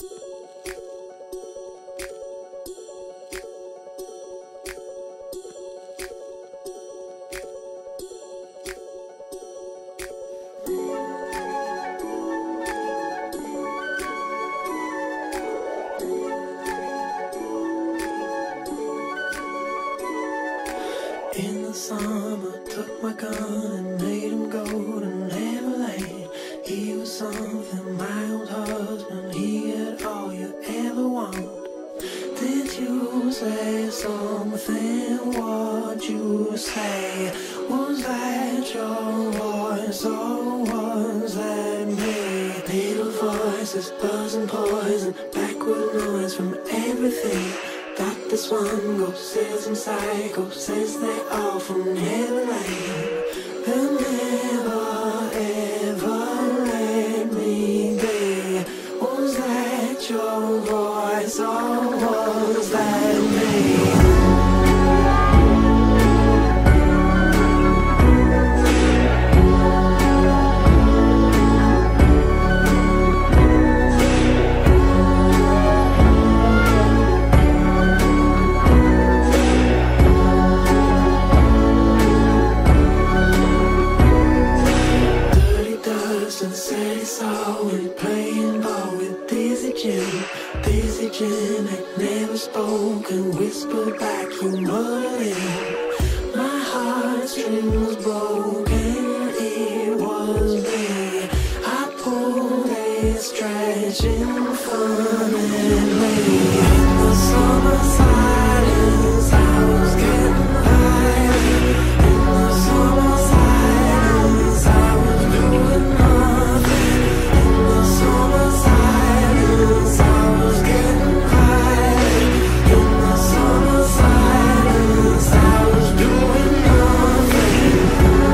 In the summer, took my gun and made him go to Neverland. He was something, my old husband, he had all you ever want. Did you say something? What'd you say? Was that your voice or was that me? Little voices, buzzing poison, backward noise from everything. Got this one ghost, says I'm psycho, says they all from Neverland. They'll never ever let me be. Was that your voice or was that me? Dizzy Jim had never spoken, whispered back from within. My heartstring was broken, it was me. I pulled a stretch in front of me. In the summer silence, I was getting high. In the summer silence, I was doing nothing. In the summer silence, I was getting high. In the summer silence, I was doing nothing.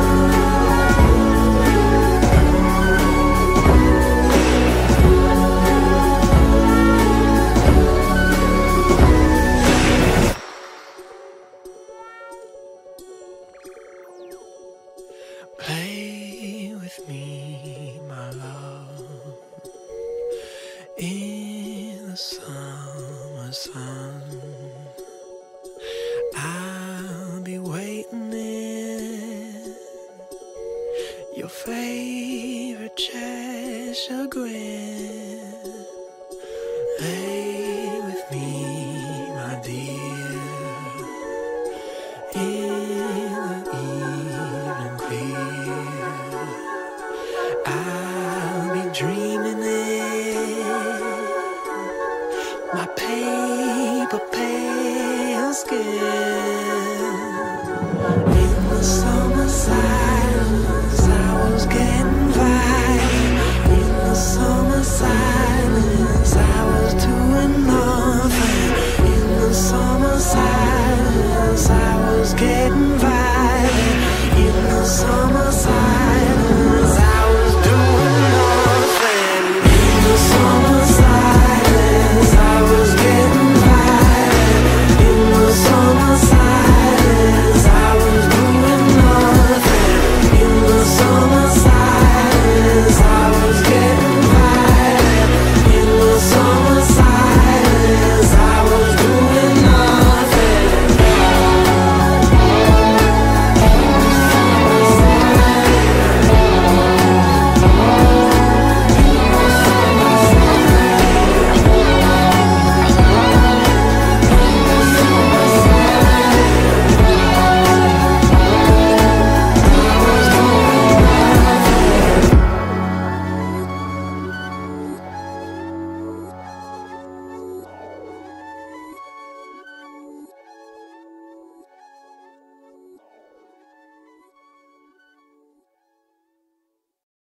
Play with me, my love, in the summer sun. I'll be waiting in your favorite Cheshire grin. Lay with me, my dear, in the evening clear. I'll be dreaming in my paper pale skin. In the summer silence, I was getting by. In the summer silence,